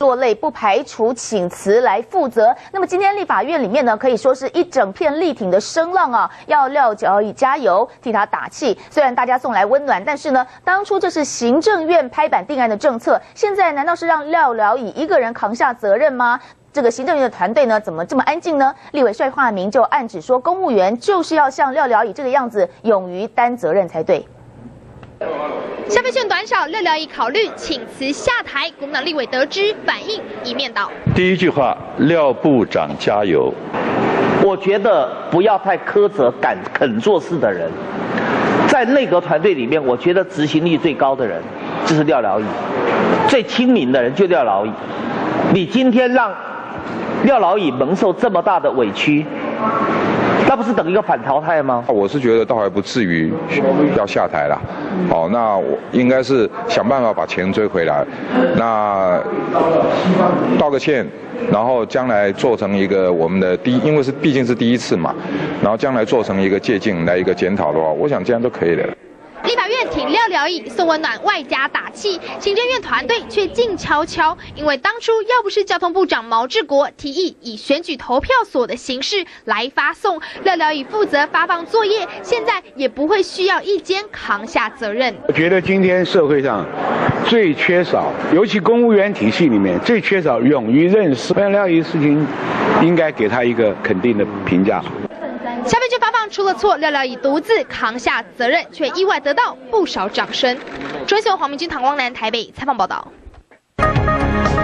落泪，不排除请辞来负责。那么今天立法院里面呢，可以说是一整片力挺的声浪啊，要廖角乙加油，替他打气。虽然大家送来温暖，但是呢，当初这是行政院拍板定案的政策，现在难道是让廖角乙一个人扛下责任吗？这个行政院的团队呢，怎么这么安静呢？立委帅化民就暗指说，公务员就是要像廖角乙这个样子，勇于担责任才对。 消费券短少，廖角乙考虑请辞下台。国民党立委得知反应一面倒。 第一句话，廖部长加油。 我觉得不要太苛责肯做事的人，在内阁团队里面，我觉得执行力最高的人就是廖角乙，最亲民的人就廖角乙。你今天让廖角乙蒙受这么大的委屈，那不是等于一个反淘汰吗？ 我是觉得倒还不至于要下台啦。好，那我应该是想办法把钱追回来。那道个歉，然后将来做成一个我们的因为毕竟是第一次嘛，然后将来做成一个借鉴来一个检讨的话，我想这样都可以的。 立法院挺廖角乙送温暖，外加打气，行政院团队却静悄悄。因为当初要不是交通部长毛治国提议以选举投票所的形式来发送，廖角乙负责发放作业，现在也不会需要一肩扛下责任。 我觉得今天社会上最缺少，尤其公务员体系里面最缺少勇于认识廖角乙事情，应该给他一个肯定的评价。 消费券发放出了错，廖角乙独自扛下责任，却意外得到不少掌声。中新闻黄明君、唐光南台北采访报道。